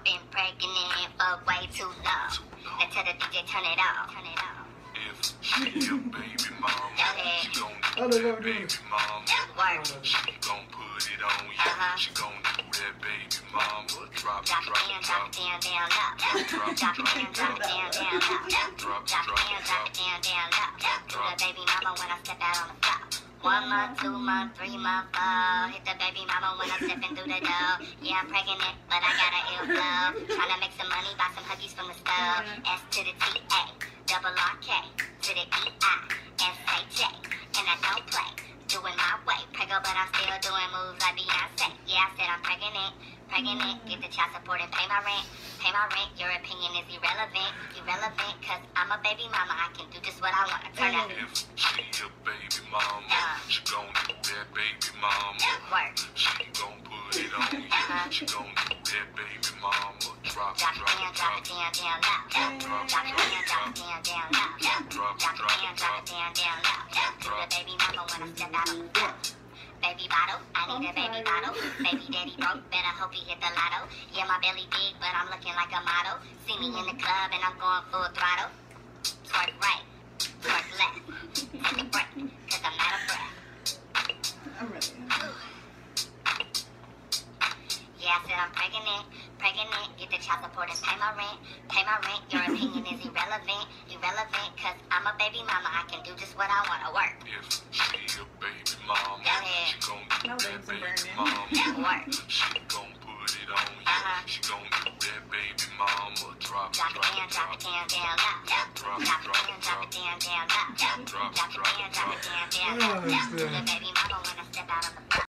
been pregnant for way too long. Now tell the DJ turn it off. Turn it off. If she a baby mama, Go ahead. she gon' do that baby mama. Work. She gon' put it on you. She gon' do that baby mama. Drop it, Drop drop it it, down, drop drop it down, down low. drop it, Drop it drop down, it, drop drop it down, down low. drop Drop it down, drop it down, down low. Do the baby mama when I step out on the floor. 1 month, 2 month, 3 month, 4. Hit the baby mama when I'm stepping through the door. Yeah, I'm pregnant, but I got an ill flow. Tryna make some money, buy some huggies from the stove. S to the T-A, double R-K, to the E-I-S-H-A. And I don't play, doing my way. Preggo, but I'm still doing moves like Beyonce. Yeah, I said I'm pregnant, pregnant. Get the child support and pay my rent. Pay my rent, your opinion is irrelevant. Irrelevant, cause I'm a baby mama. I can do just what I want. Turn up. If she a baby mama, she gon' do that baby mama. Work. She gon' put it on you. She gon' do that baby mama. Drop it, Drop it drop down, it, drop drop it it. down, down low. Drop it down, down low. Drop it, Drop it drop down, it, drop it down, down low. Do the baby mama when I step out on the floor. Baby bottle, I need a baby bottle. Baby daddy broke, better hope he hit the lotto. Yeah, my belly big, but I'm looking like a model. See me in the club and I'm going full throttle. Twerk right, twerk left. Take a break, cause I'm out of breath. I'm ready. Yeah, I said I'm pregnant, pregnant. Get the child support and pay my rent. Pay my rent, your opinion is irrelevant. Irrelevant, cause I'm a baby mama. I can do just what I wanna work. If she a baby mama, Go ahead. she gon' do My that legs are baby burning. mama. Work. She gon' put it on you. She gon' do that baby mama. Drop it, Drop drop it it, down, drop it down, down low. drop it, Drop it drop down, it, drop it down, down low. drop it, Drop it drop down, it, drop it down, down low. Do the baby mama when I step out on the floor.